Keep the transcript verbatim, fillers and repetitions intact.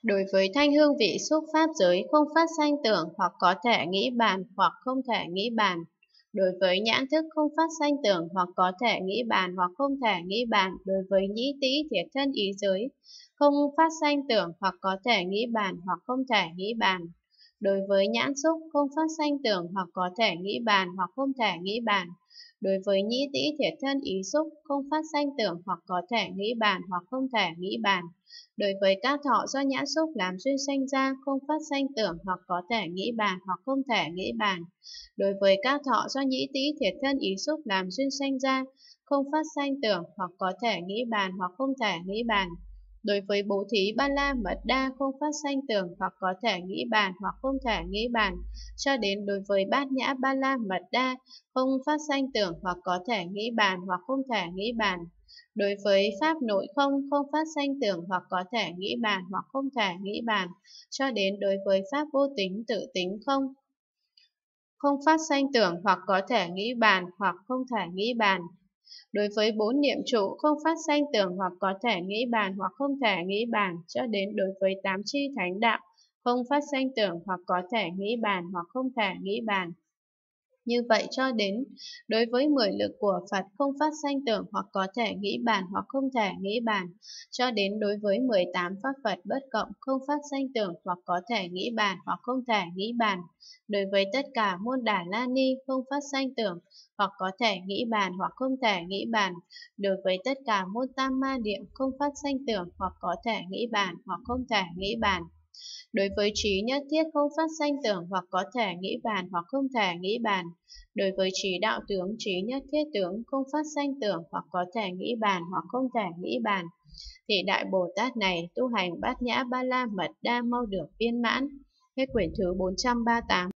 Đối với thanh hương vị xúc pháp giới không phát sanh tưởng hoặc có thể nghĩ bàn hoặc không thể nghĩ bàn. Đối với nhãn thức không phát sanh tưởng hoặc có thể nghĩ bàn hoặc không thể nghĩ bàn. Đối với nhĩ tĩ thiệt thân ý giới không phát sanh tưởng hoặc có thể nghĩ bàn hoặc không thể nghĩ bàn. Đối với nhãn xúc không phát sanh tưởng hoặc có thể nghĩ bàn hoặc không thể nghĩ bàn. Đối với nhĩ tĩ thiệt thân ý xúc không phát sanh tưởng hoặc có thể nghĩ bàn hoặc không thể nghĩ bàn. Đối với các thọ do nhãn xúc làm duyên sanh ra không phát sanh tưởng hoặc có thể nghĩ bàn hoặc không thể nghĩ bàn. Đối với các thọ do nhĩ tĩ thiệt thân ý xúc làm duyên sanh ra không phát sanh tưởng hoặc có thể nghĩ bàn hoặc không thể nghĩ bàn. Đối với bố thí ba la mật đa không phát sanh tưởng hoặc có thể nghĩ bàn hoặc không thể nghĩ bàn, cho đến đối với bát nhã ba la mật đa không phát sanh tưởng hoặc có thể nghĩ bàn hoặc không thể nghĩ bàn. Đối với pháp nội không không phát sanh tưởng hoặc có thể nghĩ bàn hoặc không thể nghĩ bàn, cho đến đối với pháp vô tính tự tính không không phát sanh tưởng hoặc có thể nghĩ bàn hoặc không thể nghĩ bàn. Đối với bốn niệm trụ không phát sanh tưởng hoặc có thể nghĩ bàn hoặc không thể nghĩ bàn, cho đến đối với tám chi thánh đạo không phát sanh tưởng hoặc có thể nghĩ bàn hoặc không thể nghĩ bàn. Như vậy cho đến đối với mười lực của Phật không phát sanh tưởng hoặc có thể nghĩ bàn hoặc không thể nghĩ bàn, cho đến đối với mười tám pháp Phật bất cộng không phát sanh tưởng hoặc có thể nghĩ bàn hoặc không thể nghĩ bàn. Đối với tất cả môn Đà La Ni không phát sanh tưởng hoặc có thể nghĩ bàn hoặc không thể nghĩ bàn. Đối với tất cả môn Tam Ma Niệm không phát sanh tưởng hoặc có thể nghĩ bàn hoặc không thể nghĩ bàn. Đối với trí nhất thiết không phát sanh tưởng hoặc có thể nghĩ bàn hoặc không thể nghĩ bàn. Đối với trí đạo tướng, trí nhất thiết tướng không phát sanh tưởng hoặc có thể nghĩ bàn hoặc không thể nghĩ bàn, thì Đại Bồ Tát này tu hành bát nhã ba la mật đa mau được viên mãn. Hết quyển thứ bốn trăm ba mươi tám.